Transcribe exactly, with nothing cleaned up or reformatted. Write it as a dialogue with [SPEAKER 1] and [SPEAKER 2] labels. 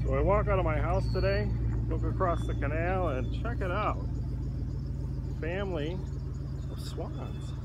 [SPEAKER 1] So I walk out of my house today, look across the canal, and check it out. Family of swans.